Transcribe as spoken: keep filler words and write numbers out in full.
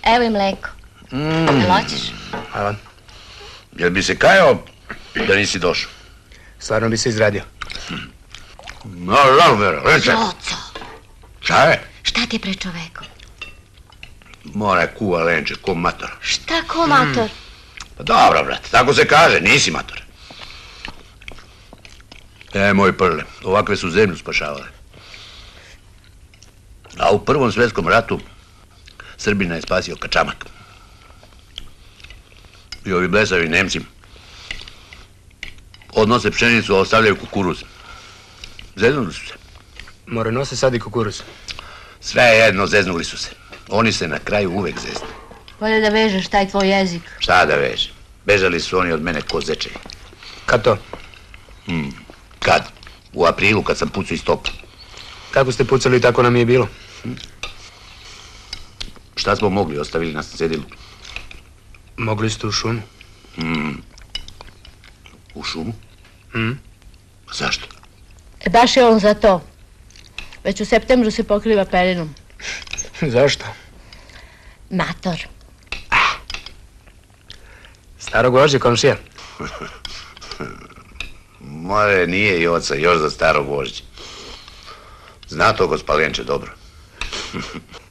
Evo i mleko. Jel hoćeš? Hvala. Jel bi se kajao da nisi došao? Stvarno bi se izradio. No, no, Vera, reče. Joco, Šta je? šta ti je pre čovekom? Mora kuva lenče, ko mator. Šta ko mator? Pa dobro, brate, tako se kaže, nisi mator. E, moj prle, ovakve su zemlju spašavale. A u Prvom svjetskom ratu Srbina je spasio kačamak. I ovi blesavi Nemci odnose pšenicu, a ostavljaju kukuruz. Zeznuli su se. More nose sad i kukuruz. Sve jedno, zeznuli su se. Oni se na kraju uvek zeznu. Bolje da vežeš taj tvoj jezik. Šta da veže? Bežali su oni od mene ko zečevi. Kad to? Hmm. Kad? U aprilu, kad sam pucao iz topa. Kako ste pucali, tako nam je bilo. Šta smo mogli, ostavili nas na cedilu? Mogli ste u šumu. Hmm. U šumu? Hmm? Zašto? E, baš je on za to. Već u septembru se pokriva pelenom. Zašto? Mator. Staro gvožđe, komšija. More, nije Joca, još za staro gvožđe. Zna to gospa Lenče dobro.